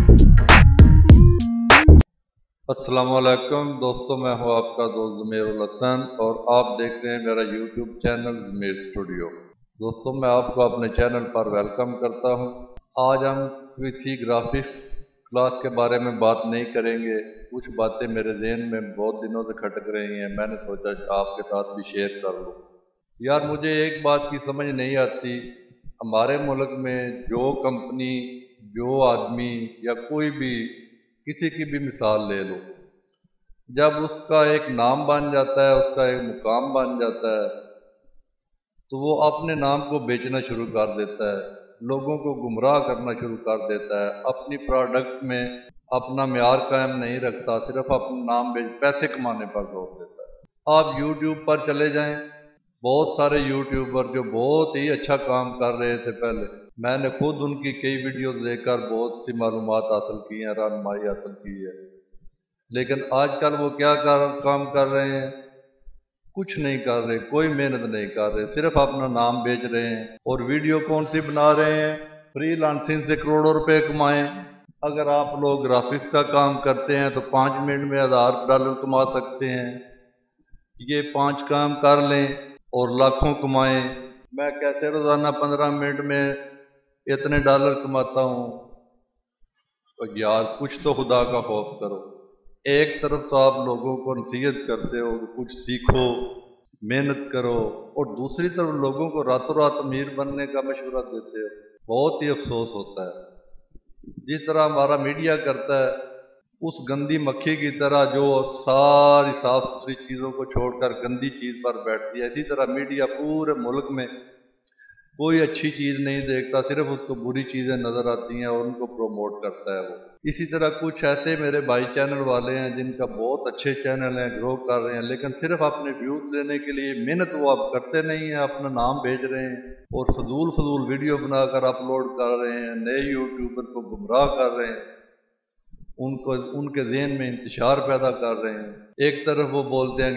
السلام علیکم دوستوں، میں ہوں آپ کا دوست ضمیر الحسن اور آپ دیکھ رہے ہیں میرا یوٹیوب چینل ضمیر اسٹوڈیو۔ دوستوں، میں آپ کو اپنے چینل پر ویلکم کرتا ہوں۔ آج ہم کسی گرافکس کلاس کے بارے میں بات نہیں کریں گے۔ کچھ باتیں میرے ذہن میں بہت دنوں سے کھٹک رہی ہیں، میں نے سوچا کہ آپ کے ساتھ بھی شیئر کر لوں۔ یار، مجھے ایک بات کی سمجھ نہیں آتی، ہمارے ملک میں جو کمپنی، جو آدمی یا کوئی بھی کسی کی بھی مثال لے لو، جب اس کا ایک نام بن جاتا ہے، اس کا ایک مقام بن جاتا ہے، تو وہ اپنے نام کو بیچنا شروع کر دیتا ہے، لوگوں کو گمراہ کرنا شروع کر دیتا ہے، اپنی پروڈکٹ میں اپنا معیار قائم نہیں رکھتا، صرف اپنا نام بیچ پیسے کمانے پر زور دیتا ہے۔ آپ یوٹیوب پر چلے جائیں، بہت سارے یوٹیوبر جو بہت ہی اچھا کام کر رہے تھے پہلے، میں نے خود ان کی کئی ویڈیوز دیکھ کر بہت سی معلومات حاصل کی ہیں، رہنمائی حاصل کی ہے، لیکن آج کل وہ کیا کام کر رہے ہیں؟ کچھ نہیں کر رہے، کوئی محنت نہیں کر رہے، صرف اپنا نام بیچ رہے ہیں۔ اور ویڈیو کون سی بنا رہے ہیں؟ فری لانسنگ سے کروڑوں روپے کمائیں۔ اگر آپ لوگ گرافکس کا کام کرتے ہیں تو 5 منٹ میں $1000 کما سکتے ہیں۔ یہ 5 کام کر لیں اور لاکھوں کمائیں۔ میں کیسے روزانہ 15 منٹ میں اتنے ڈالر کماتا ہوں؟ تو یار، کچھ تو خدا کا خوف کرو۔ ایک طرف تو آپ لوگوں کو نصیحت کرتے ہو کہ کچھ سیکھو، محنت کرو، اور دوسری طرف لوگوں کو راتوں رات امیر بننے کا مشورہ دیتے ہو۔ بہت ہی افسوس ہوتا ہے۔ جس طرح ہمارا میڈیا کرتا ہے، اس گندی مکھی کی طرح جو ساری صاف ستھری چیزوں کو چھوڑ کر گندی چیز پر بیٹھتی ہے، اسی طرح میڈیا پورے ملک میں کوئی اچھی چیز نہیں دیکھتا، صرف اس کو بری چیزیں نظر آتی ہیں اور ان کو پروموٹ کرتا ہے وہ۔ اسی طرح کچھ ایسے میرے بھائی چینل والے ہیں جن کا بہت اچھے چینل ہیں، گرو کر رہے ہیں، لیکن صرف اپنے ویوز لینے کے لیے محنت وہ اب کرتے نہیں ہیں، اپنا نام بھیج رہے ہیں اور فضول ویڈیو بنا کر اپلوڈ کر رہے ہیں، نئے یوٹیوبر کو گمراہ کر رہے ہیں، ان کے ذہن میں انتشار پیدا کر رہے ہیں۔ ایک طرف وہ بولتے ہیں کہ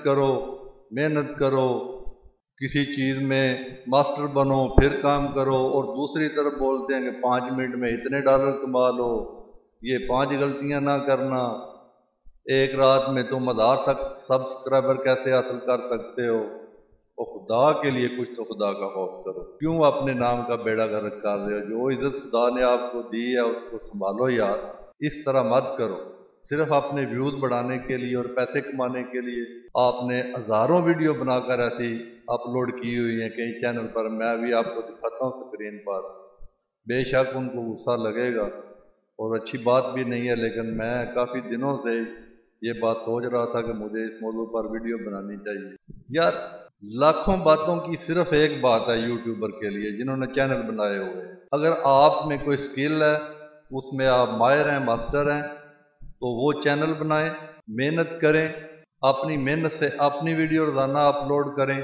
محنت کرو، کسی چیز میں ماسٹر بنو، پھر کام کرو، اور دوسری طرف بولتے ہیں کہ 5 منٹ میں اتنے ڈالر کما لو، یہ 5 غلطیاں نہ کرنا، ایک رات میں تم 1000 سبسکرائبر کیسے حاصل کر سکتے ہو؟ اور خدا کے لیے کچھ تو خدا کا خوف کرو۔ کیوں اپنے نام کا بیڑا غرق کر رہے ہو؟ جو عزت خدا نے آپ کو دی ہے اس کو سنبھالو یار، اس طرح مت کرو۔ صرف اپنے ویوز بڑھانے کے لیے اور پیسے کمانے کے لیے آپ نے ہزاروں ویڈیو بنا کر ایسی اپلوڈ کی ہوئی ہیں کئی چینل پر، میں بھی آپ کو دکھاتا ہوں سکرین پر۔ بے شک ان کو غصہ لگے گا اور اچھی بات بھی نہیں ہے، لیکن میں کافی دنوں سے یہ بات سوچ رہا تھا کہ مجھے اس موضوع پر ویڈیو بنانی چاہیے۔ یار، لاکھوں باتوں کی صرف ایک بات ہے یوٹیوبر کے لیے جنہوں نے چینل بنائے ہوئے ہیں۔ اگر آپ میں کوئی سکل ہے، اس میں آپ ماہر ہیں، ماسٹر ہیں، تو وہ چینل بنائیں، محنت کریں، اپنی محنت سے اپنی ویڈیو روزانہ اپلوڈ کریں،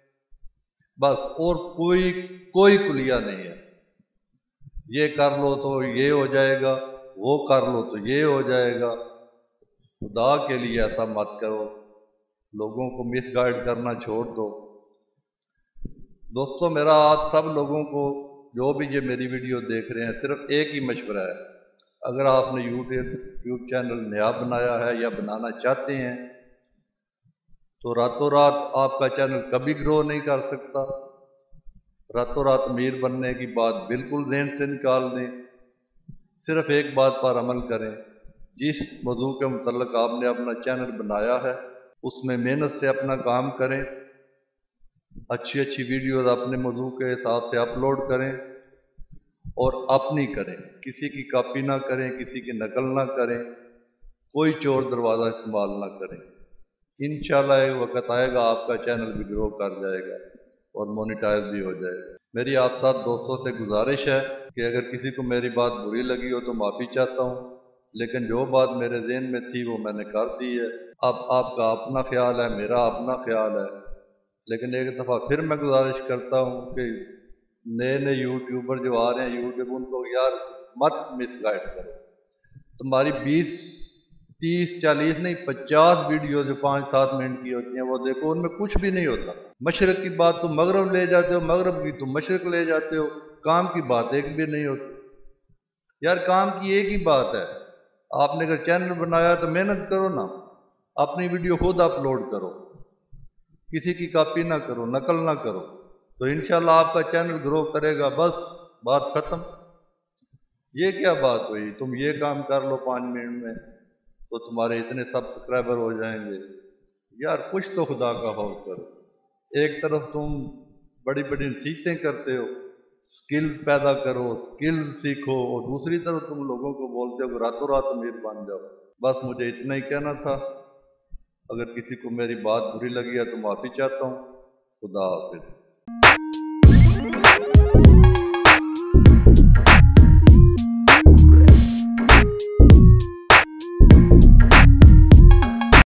بس۔ اور کوئی کلیہ نہیں ہے، یہ کر لو تو یہ ہو جائے گا، وہ کر لو تو یہ ہو جائے گا۔ خدا کے لیے ایسا مت کرو، لوگوں کو مس گائیڈ کرنا چھوڑ دو۔ دوستو، میرا آپ سب لوگوں کو جو بھی یہ میری ویڈیو دیکھ رہے ہیں، صرف ایک ہی مشورہ ہے۔ اگر آپ نے یوٹیوب چینل نیا بنایا ہے یا بنانا چاہتے ہیں تو راتوں رات آپ کا چینل کبھی گرو نہیں کر سکتا۔ راتوں رات امیر بننے کی بات بالکل ذہن سے نکال دیں۔ صرف ایک بات پر عمل کریں، جس موضوع کے متعلق آپ نے اپنا چینل بنایا ہے اس میں محنت سے اپنا کام کریں، اچھی ویڈیوز اپنے موضوع کے حساب سے اپلوڈ کریں اور اپنی کریں، کسی کی کاپی نہ کریں، کسی کی نقل نہ کریں، کوئی چور دروازہ استعمال نہ کریں۔ انشاءاللہ ایک وقت آئے گا آپ کا چینل بھی گرو کر جائے گا اور مونیٹائز بھی ہو جائے گا۔ میری آپ ساتھ دوستوں سے گزارش ہے کہ اگر کسی کو میری بات بری لگی ہو تو معافی چاہتا ہوں، لیکن جو بات میرے ذہن میں تھی وہ میں نے کر دی ہے۔ اب آپ کا اپنا خیال ہے، میرا اپنا خیال ہے، لیکن ایک دفعہ پھر میں گزارش کرتا ہوں کہ نئے یوٹیوبر جو آ رہے ہیں یوٹیوب، ان کو یار مت مس گائیڈ کرو۔ تمہاری 20 30 40 نہیں 50 ویڈیو جو 5-7 منٹ کی ہوتی ہیں وہ دیکھو، ان میں کچھ بھی نہیں ہوتا۔ مشرق کی بات تم مغرب لے جاتے ہو، مغرب کی تم مشرق لے جاتے ہو، کام کی بات ایک بھی نہیں ہوتی۔ یار کام کی ایک ہی بات ہے، آپ نے اگر چینل بنایا تو محنت کرو نا، اپنی ویڈیو خود اپلوڈ کرو، کسی کی کاپی نہ کرو، نقل نہ کرو، تو انشاءاللہ آپ کا چینل گرو کرے گا، بس بات ختم۔ یہ کیا بات ہوئی، تم یہ کام کر لو 5 منٹ میں تو تمہارے اتنے سبسکرائبر ہو جائیں گے؟ یار کچھ تو خدا کا خوف کرو۔ ایک طرف تم بڑی بڑی نصیحتیں کرتے ہو، سکلز پیدا کرو، سکلز سیکھو، اور دوسری طرف تم لوگوں کو بولتے ہو کہ راتوں رات امیر بن جاؤ۔ بس مجھے اتنا ہی کہنا تھا، اگر کسی کو میری بات بری لگی ہے تو معافی چاہتا ہوں۔ خدا حافظ۔